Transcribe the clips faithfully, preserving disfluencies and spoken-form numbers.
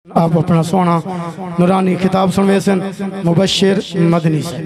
आप अपना सोना नूरानी खिताब सुनवे सन मुबश्शिर मदनी से।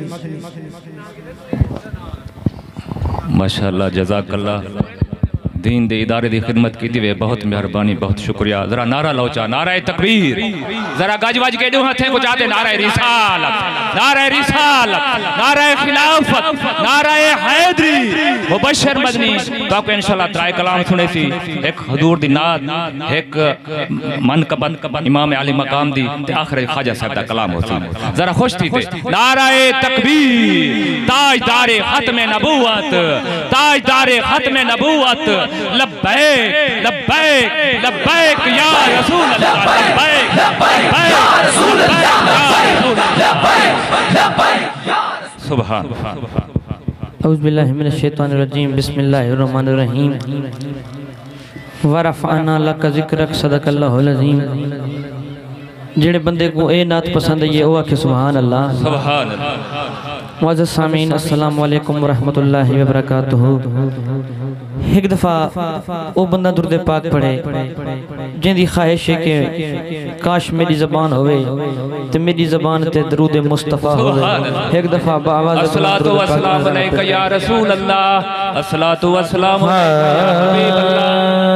माशाअल्लाह जज़ाकल्लाह। दीन दे इदारे की खिदमत की वे बहुत मेहरबानी, बहुत शुक्रिया। जरा नारा लौचा, नारा तकबीर, जरा गजवज के दो हथे को जाते नारा रिसालत, नारा रिसालत, नारा खिलाफत, नारा हैदरी मुबश्शिर मदनी। तो आपको इंशाअल्लाह त्राय कलाम सुने सी, एक हुजूर दी नात, एक मनकबत इमाम आली मकाम दी ते आखिर ख्वाजा साहब दा कलाम होसी। जरा खुश थी थे नारा तकबीर, ताजदार खत्म नबूवत, ताजदार खत्म नबूवत, लब्बैक लब्बैक लब्बैक या रसूल अल्लाह, लब्बैक लब्बैक या रसूल अल्लाह, लब्बैक लब्बैक या सुभान। औज़ु बिल्लाहि मिनश शैतानिर रजीम, बिस्मिल्लाहिर रहमानिर रहीम। व रफ़अना लका ज़िक्रक, सदक़ल्लाहुल अज़ीम। जेड़े बंदे को ए नात पसंद है वो आखे सुभान अल्लाह, सुभान अल्लाह। मुअज़्ज़ज़ सामीन, अस्सलामु अलैकुम व रहमतुल्लाहि व बरकातुहू। एक दफ़ा वो बंदा दुरूद पाक पढ़े जिंदी ख्वाहिश है कि काश मेरी ज़बान होवे ते मेरी ज़बान ते दरूद मुस्तफ़ा होवे। एक दफ़ा बाआवाज़ अस्सलातु वस्सलामु अलैका या रसूल अल्लाह, अस्सलातु वस्सलामु अलैका या हबीब अल्लाह।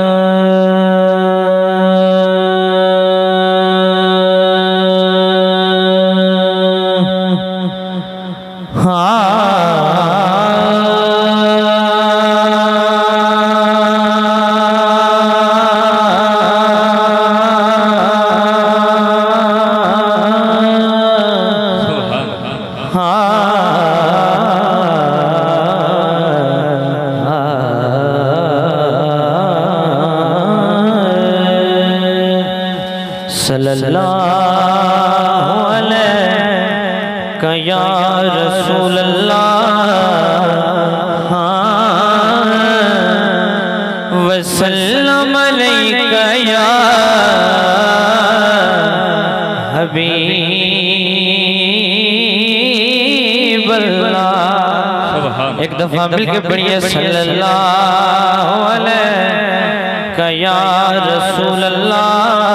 सल्लल्लाहु अलैका या रसूल अल्लाह, वसल्लम अलैका या हबीब अल्लाह। एक दफा मिलके पढ़िए सल्लल्लाहु अलैका या रसूल अल्लाह,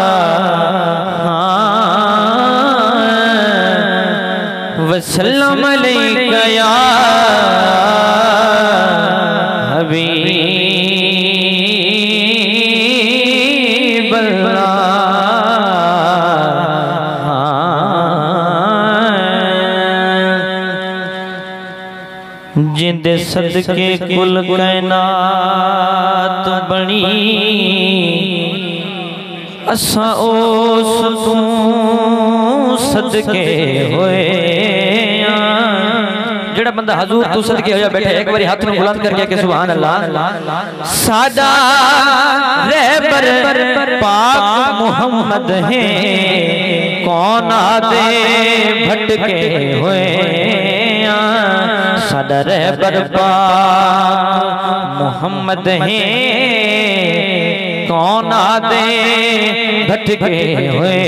वसल्लम अलैका या हबीब अल्लाह। जिंदे सदके कुल कायनात बनी, असा उस तू सदके होए। जेड़ा बंदा हजूर तू सदके होया बैठे एक बारी हाथ में बुलंद करके के सुभान अल्लाह। सादा रहबर पाक मोहम्मद है, कौन आदे भटके होए। सादा रहबर पाक मोहम्मद है, कौन आदे भटके होए।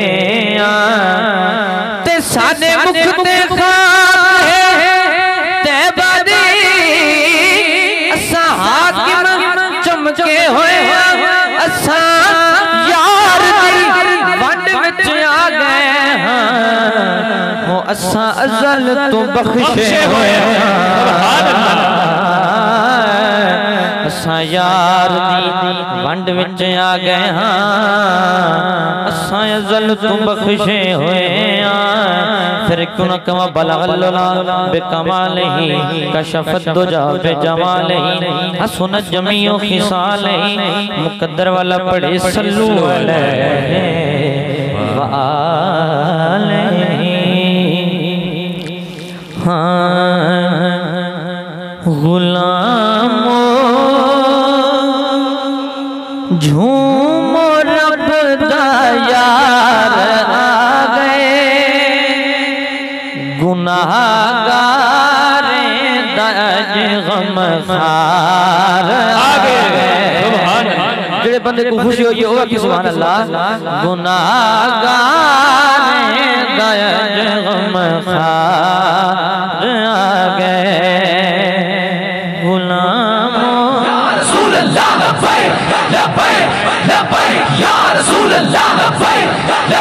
ते सादे मुख ते खान है तैबा दी, असा हाकिम चमके होए। असा यार दी वंड विच आ गए हां, हो असा अज़ल तो बख्शे होए। असा यार दी वंड विच आ गए हां, असा अज़ल तो बख्शे होए। फिर क्यों न कमा बलगल्ला बेकमालिही, कशफत दुजा बेजमालिही, हसन जमीउ खिसालिही। मुकद्दर वाला पढ़े सल्लू अलैहि व आलिही। हाँ गुलामो झूमो रब दा यार आ गए, गुनाहगार दज गम खार आ गए। जेड़े बंदे को खुशी होई होगा कि सुभान अल्लाह। गुनाहगार दज गम खार आ गए। गुलामो या रसूल अल्लाह, लब्बैक लब्बैक लब्बैक या रसूल अल्लाह, लब्बैक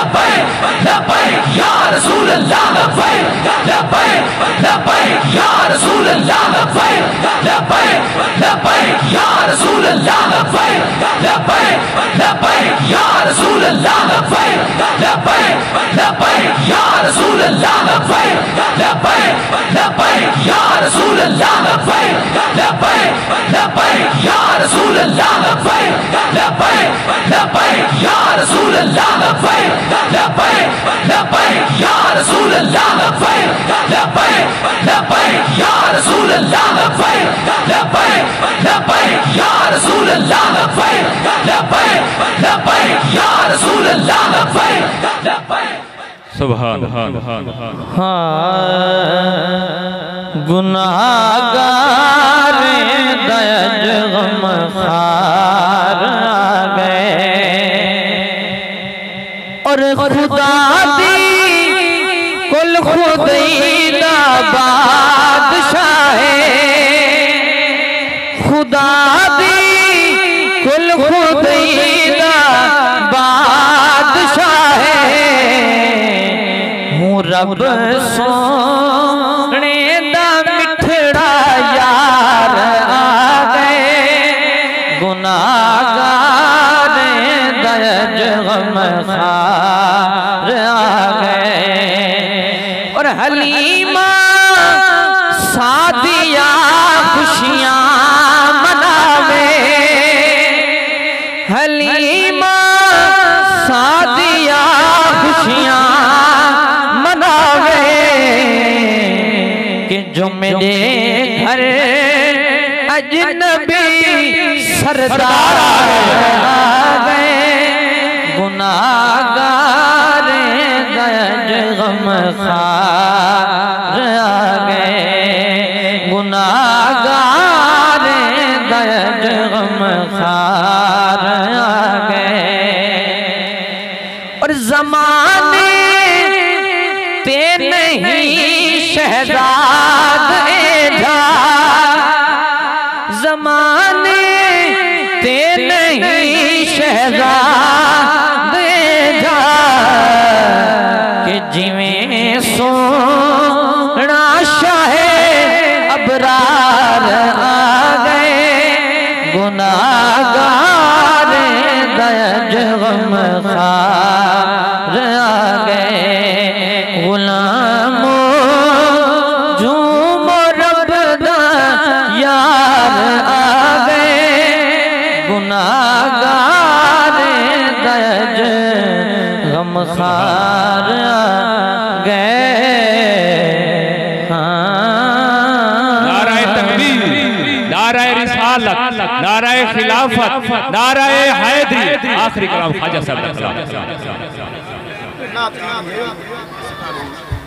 लब्बैक या रसूल अल्लाह लब्बैक लब्बैक लब्बैक या रसूल अल्लाह लब्बैक लब्बैक लब्बैक या रसूल अल्लाह लब्बैक लब्बैक लब्बैक या रसूल अल्लाह लब्बैक लब्बैक लब्बैक या रसूल अल्लाह लब्बैक लब्बैक लब्बैक या रसूल अल्लाह लब्बैक लब्बैक लब्बैक या रसूल अल्लाह लब्बैक लब्बैक लब्बैक या रसूल अल्लाह लब्बैक लब्बैक लब्बैक या रसूल अल्लाह लब्बैक लब्बैक लब्बैक या रसूल अल्लाह लब्बैक लब्बैक। सुभान गुनाहगार दयज गम खार आ गए और खुदा दी कुल खुदैदा बादशाह खुदा दी कुल खुदैदा बादशाह हूँ रब सोने दा मिठड़ा यार आ गए गुनाहगार दयज गम खार आ गए और हलीमा सादिया खुशियाँ मनावे हलीमा सादिया खुशियाँ मनावे कि जो मेरे घर अजनबी सरदार आ गए गुनाहगार दयज गम खार आ गए गुनाहगार दयज गम खार आ गए और ज़माने ते नहीं शहजाद एजा ज़माने ते नहीं शहजाद एजा कि जिवें सोना शाहे अबरार आ गए गुनाहगार दयज गम खार आ गए गुलामो झूमो रब दा यार आ गए गुनाहगार दयज गम खार आ गए। नाराए तकबीर, नाराए रिसालत, नाराए खिलाफत, नाराए हैदरी। आखिरी कलाम ख्वाजा साहब का कलाम।